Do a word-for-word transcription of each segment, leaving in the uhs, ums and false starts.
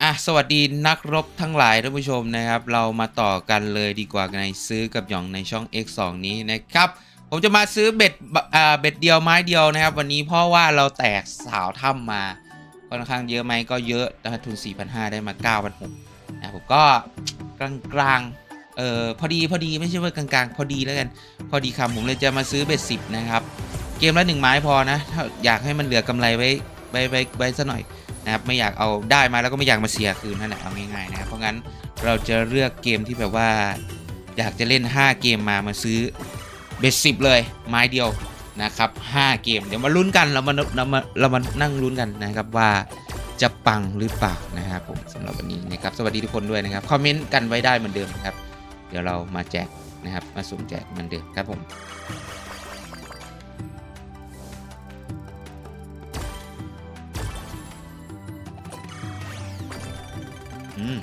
อ่ะสวัสดีนักรบทั้งหลายท่านผู้ชมนะครับเรามาต่อกันเลยดีกว่าในซื้อกับหยองในช่อง เอ็กซ์ สอง นี้นะครับผมจะมาซื้อเบ็ดอ่าเบ็ดเดียวไม้เดียวนะครับวันนี้เพราะว่าเราแตกสาวถ้ำมาค่อนข้างเยอะไหมก็เยอะนะทุน สี่พันห้าร้อย ได้มา เก้าพันหกร้อย นะผมก็กลางกลางเออพอดีพอดีไม่ใช่ว่ากลางๆพอดีแล้วกันพอดีคำผมเลยจะมาซื้อเบ็ดสิบนะครับเกมละหนึ่งไม้พอนะถ้าอยากให้มันเหลือกำไรไว้ไว้ไว้ไว้ซะหน่อยนะครับไม่อยากเอาได้มาแล้วก็ไม่อยากมาเสียคืนนั่นแหละเอาง่ายๆนะครับเพราะงั้นเราจะเลือกเกมที่แบบว่าอยากจะเล่นห้าเกมมามาซื้อเบ็ดสิบเลยไม้เดียวนะครับห้าเกมเดี๋ยวมาลุ้นกันเรามาเรามาเรามานั่งลุ้นกันนะครับว่าจะปังหรือเปล่านะครับผมสำหรับวันนี้นะครับสวัสดีทุกคนด้วยนะครับคอมเมนต์กันไว้ได้เหมือนเดิมนะครับเดี๋ยวเรามาแจกนะครับมาสุ่มแจกเหมือนเดิมครับผมอืม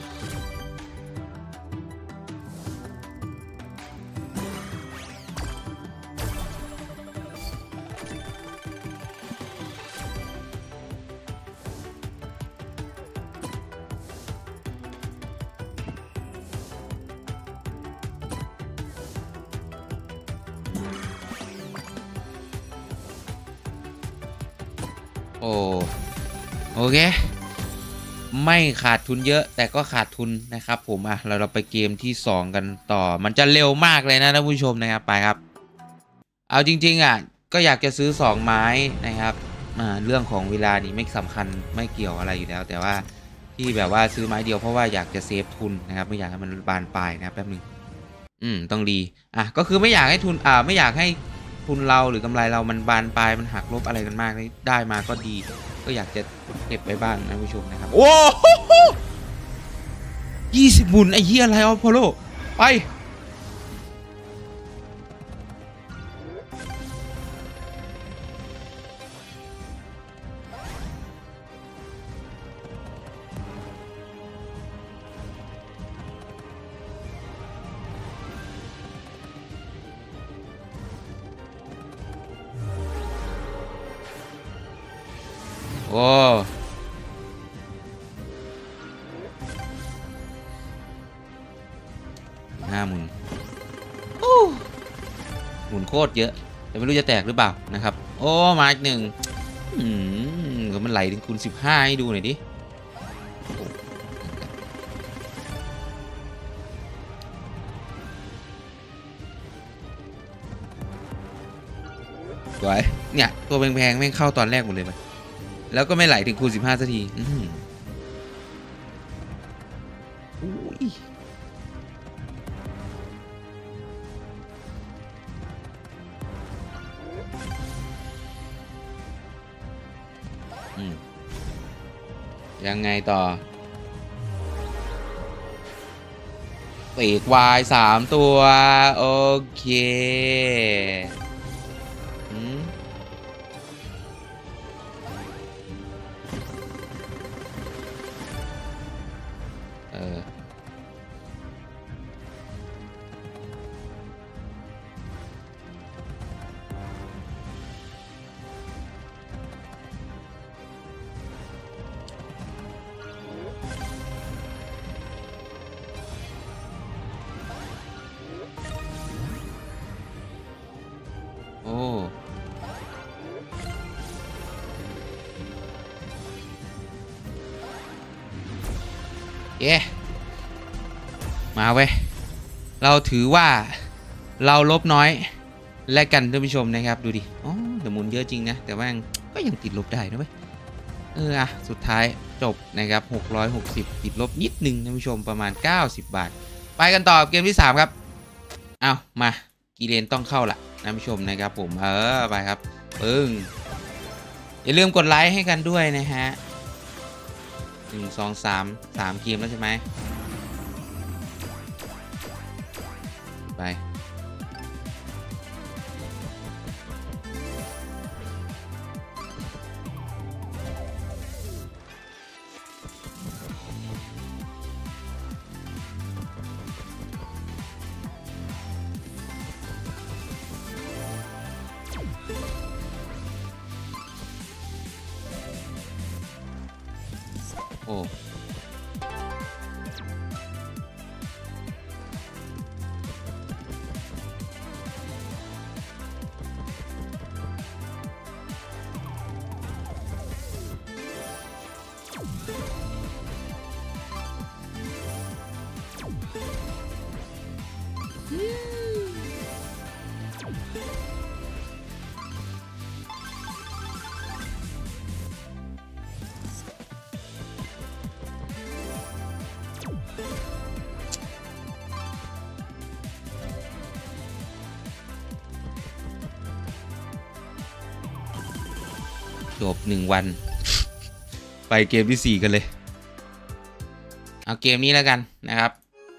โอ้โอเคไม่ขาดทุนเยอะแต่ก็ขาดทุนนะครับผมอ่ะเราเราไปเกมที่สองกันต่อมันจะเร็วมากเลยนะท่านผู้ชมนะครับไปครับเอาจริงๆอ่ะก็อยากจะซื้อสองไม้นะครับอ่าเรื่องของเวลานี่ไม่สำคัญไม่เกี่ยวอะไรอยู่แล้วแต่ว่าที่แบบว่าซื้อไม้เดียวเพราะว่าอยากจะเซฟทุนนะครับไม่อยากให้มันบานปลายนะครับแป๊บนึงอืมต้องดีอ่ะก็คือไม่อยากให้ทุนอ่าไม่อยากให้ทุนเราหรือกำไรเรามันบานปลายมันหักลบอะไรกันมากได้มาก็ดีก็อยากจะเก็บไว้บ้างนะผู้ชมนะครับโอ้โหยี่สิบหมุนไอ้เหี้ยอะไรออพอโลไปโอ้ห้าหมุนหมุนโคตรเยอะแต่ไม่รู้จะแตกหรือเปล่านะครับโอ้มาอีกหนึ่งอืมก็มันไหลถึงคูณสิบห้าให้ดูหน่อยดิสวยเนี่ยตัวแพงๆแม่งเข้าตอนแรกหมดเลยไปแล้วก็ไม่ไหลถึงคูณสิบห้าสักทีอืมอุ้ยอืมยังไงต่อปีกวายสามตัวโอเคอืมเออโอ้เย้มาเว้ยเราถือว่าเราลบน้อยและกันท่านผู้ชมนะครับดูดิอ๋อแต่หมุนเยอะจริงนะแต่ว่าก็ยังติดลบได้นะเว้ยเอออะสุดท้ายจบนะครับหกร้อยหกสิบติดลบนิดนึงท่านผู้ชมประมาณเก้าสิบบาทไปกันต่อเกมที่สามครับเอามากีเลนต้องเข้าละท่านผู้ชมนะครับผมเออไปครับปึ้งอย่าลืมกดไลค์ให้กันด้วยนะฮะหนึ่งสองสามสามเกมแล้วใช่ไหมไปโอ้จบหนึ่งวันไปเกมที่สี่กันเลยเอาเกมนี้แล้วกันนะครับ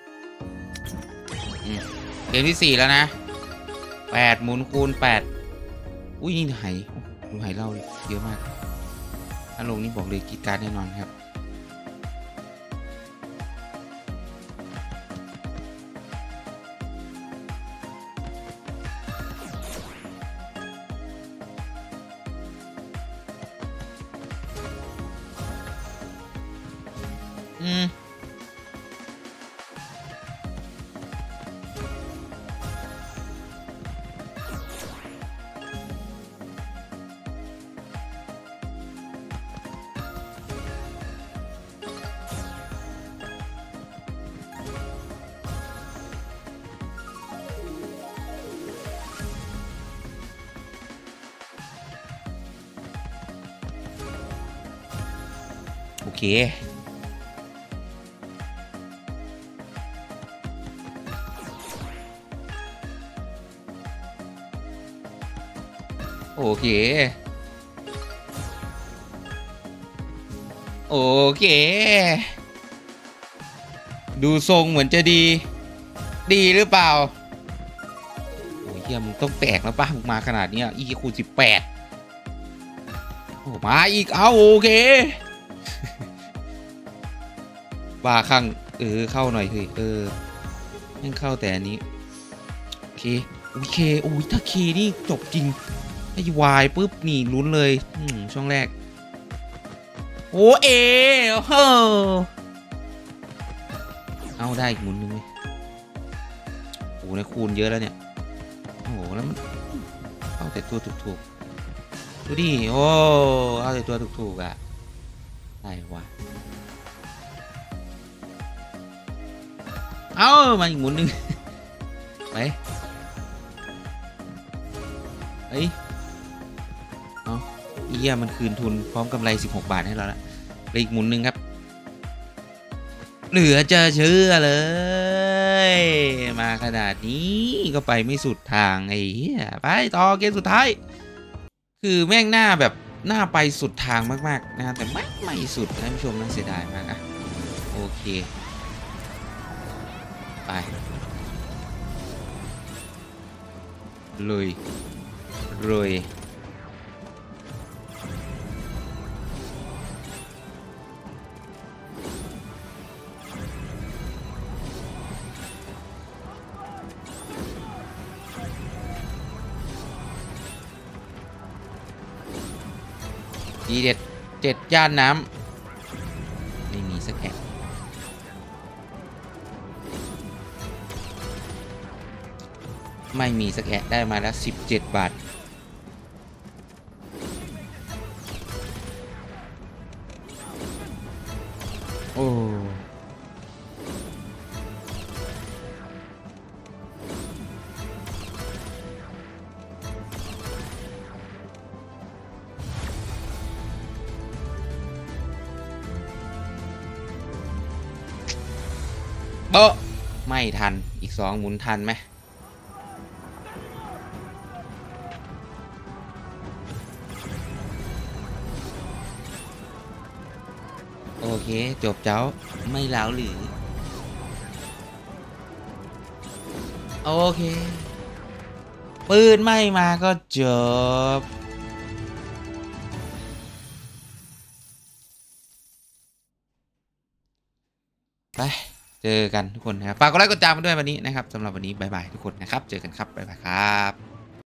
เกมที่สี่แล้วนะแปดหมุนคูณแปดอุ้ยนี่ไหดูไหเล่าเยอะมากถ้าลงนี่บอกเลยกีดการแน่นอนครับอืมโอเคโอเคโอเคดูทรงเหมือนจะดีดีหรือเปล่าโอ้ยเฮียมึงต้องแตกแล้วป่ะมึงมาขนาดนี้อีกคูณสิบแปดโอ้มาอีกเอาโอเคบ้าข้างเออเข้าหน่อยเฮ้ยเออยังเข้าแต่อันนี้โอเคโอเคโอ้ยถ้าเคนี่จบจริงไอ้วายปุ๊บนี่ลุ้นเลยช่วงแรกโอ้เอเฮ้อเอาได้อีกหมุนหนึ่งเลยโอ้ในคูณเยอะแล้วเนี่ยโอ้แล้วมันเอาแต่ตัวถูกๆดูดิโอ้เอาแต่ตัวถูกๆอ่ะได้ว่ะเอามาอีกหมุนหนึ่งไปเฮ้ยเอาเอี้ยมันคืนทุนพร้อมกำไรสิบหกบาทให้เราละไปอีกหมุนหนึ่งครับเหลือจะเชื่อเลยมาขนาดนี้ก็ไปไม่สุดทางไอ้เหี้ยไปต่อเกมสุดท้ายคือแม่งหน้าแบบหน้าไปสุดทางมากๆนะแต่ไม่ไม่สุดท่านผู้ชมน่าเสียดายมากอะโอเคไปเลยเลยดีเด็ดเจ็ดย่านน้ำไม่มีสักแอะไม่มีสักแอะได้มาแล้วสิบเจ็ดบาทโอ้โบ๊ะไม่ทันอีกสองหมุนทันไหมโอเคจบเจ้าไม่เล้าหรือโอเคปืนไม่มาก็จบไปเจอกันทุกคนนะครับฝากกดไลค์กดติดตามมาด้วยวันนี้นะครับสำหรับวันนี้บ๊ายบายทุกคนนะครับเจอกันครับบ๊ายบายครับ